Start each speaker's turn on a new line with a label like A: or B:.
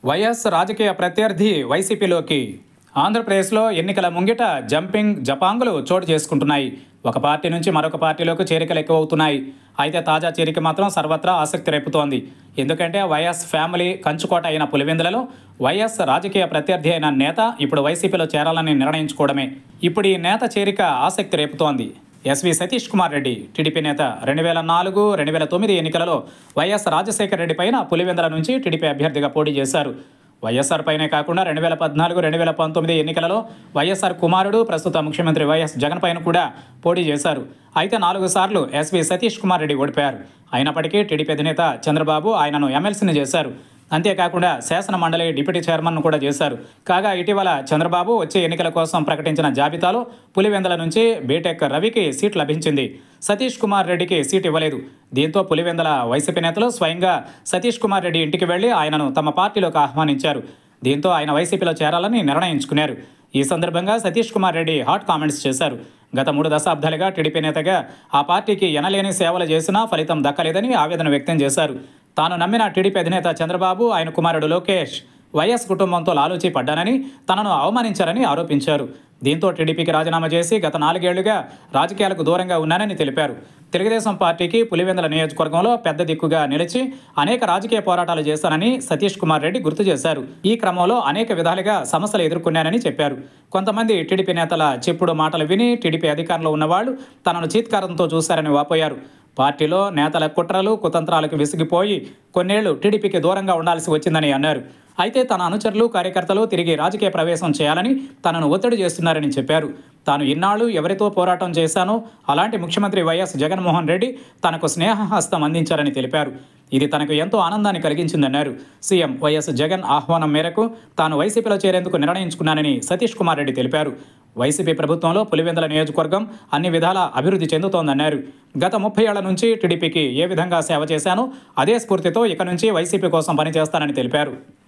A: YS రాజకీయ ప్రత్యర్థి వైసీపీలోకి. ఆంధ్రప్రదేశ్లో ఎన్నికల ముంగిట జంపింగ్ జపాంగులు చోటు చేసుకుంటున్నాయి. ఒక పార్టీ నుంచి మరొక పార్టీలోకి చేరికలు ఎక్కువవుతున్నాయి. అయితే తాజా చేరిక మాత్రం సర్వత్రా ఆసక్తి రేపుతోంది. ఎందుకంటే వైఎస్ ఫ్యామిలీ కంచుకోట అయిన పులివెందులలో వైఎస్ రాజకీయ ప్రత్యర్థి అయిన నేత ఇప్పుడు వైసీపీలో చేరాలని నిర్ణయించుకోవడమే. ఇప్పుడు ఈ నేత చేరిక ఆసక్తి రేపుతోంది. ఎస్వి సతీష్ కుమార్ రెడ్డి టీడీపీ నేత 2004-2009 ఎన్నికలలో వైఎస్ రాజశేఖర రెడ్డి పైన పులివెందుల నుంచి టీడీపీ అభ్యర్థిగా పోటీ చేశారు. వైఎస్ఆర్ పైనే కాకుండా 2014-2019 ఎన్నికలలో వైఎస్ఆర్ కుమారుడు ప్రస్తుత ముఖ్యమంత్రి వైఎస్ జగన్ పైన కూడా పోటీ చేశారు. అయితే 4 సార్లు ఎస్వి సతీష్ కుమార్ రెడ్డి ఓడిపోయారు. అయినప్పటికీ టీడీపీ అధినేత చంద్రబాబు ఆయనను ఎమ్మెల్సీని చేశారు. అంతేకాకుండా శాసన మండలి డిప్యూటీ చైర్మన్ను కూడా చేశారు. కాగా ఇటీవల చంద్రబాబు వచ్చే ఎన్నికల కోసం ప్రకటించిన జాబితాలో పులివెందుల నుంచి బీటెక్ రవికి సీట్ లభించింది. సతీష్ కుమార్ రెడ్డికి సీట్ ఇవ్వలేదు. దీంతో పులివెందుల వైసీపీ నేతలు స్వయంగా సతీష్ కుమార్ రెడ్డి ఇంటికి వెళ్లి ఆయనను తమ పార్టీలోకి ఆహ్వానించారు. దీంతో ఆయన వైసీపీలో చేరాలని నిర్ణయించుకున్నారు. ఈ సందర్భంగా సతీష్ కుమార్ రెడ్డి హాట్ కామెంట్స్ చేశారు. గత 3 దశాబ్దాలుగా టీడీపీ నేతగా ఆ పార్టీకి ఎనలేని సేవలు చేసినా ఫలితం దక్కలేదని ఆవేదన వ్యక్తం చేశారు. తాను నమ్మిన టీడీపీ అధినేత చంద్రబాబు, ఆయన కుమారుడు లోకేష్ వైఎస్ కుటుంబంతో లాలూచీ పడ్డానని, తనను అవమానించారని ఆరోపించారు. దీంతో టీడీపీకి రాజీనామా చేసి గత 4 ఏళ్లుగా రాజకీయాలకు దూరంగా ఉన్నానని తెలిపారు. తెలుగుదేశం పార్టీకి పులివెందుల నియోజకవర్గంలో పెద్ద దిక్కుగా నిలిచి అనేక రాజకీయ పోరాటాలు చేశానని సతీష్ కుమార్ రెడ్డి గుర్తు చేశారు. ఈ క్రమంలో అనేక విధాలుగా సమస్యలు ఎదుర్కొన్నానని చెప్పారు. కొంతమంది టీడీపీ నేతల చెప్పుడు మాటలు విని టీడీపీ అధికారంలో ఉన్నవాళ్లు తనను చీత్కారంతో చూశారని వాపోయారు. పార్టీలో నేతల కుట్రలు కుతంత్రాలకు విసిగిపోయి కొన్నేళ్లు టీడీపీకి దూరంగా ఉండాల్సి వచ్చిందని అన్నారు. అయితే తన అనుచరులు కార్యకర్తలు తిరిగి రాజకీయ ప్రవేశం చేయాలని తనను ఒత్తిడి చేస్తున్నారని చెప్పారు. తాను ఇన్నాళ్లు ఎవరితో పోరాటం చేశానో అలాంటి ముఖ్యమంత్రి వైఎస్ జగన్మోహన్ రెడ్డి తనకు స్నేహహస్తం అందించారని తెలిపారు. ఇది తనకు ఎంతో ఆనందాన్ని కలిగించిందన్నారు. సీఎం వైఎస్ జగన్ ఆహ్వానం మేరకు తాను వైసీపీలో చేరేందుకు నిర్ణయించుకున్నానని సతీష్ కుమార్ రెడ్డి తెలిపారు. వైసీపీ ప్రభుత్వంలో పులివెందుల నియోజకవర్గం అన్ని విధాల అభివృద్ధి చెందుతోందన్నారు. గత 30 ఏళ్ల నుంచి టీడీపీకి ఏ విధంగా సేవ చేశానో అదే స్ఫూర్తితో ఇక నుంచి వైసీపీ కోసం పనిచేస్తానని తెలిపారు.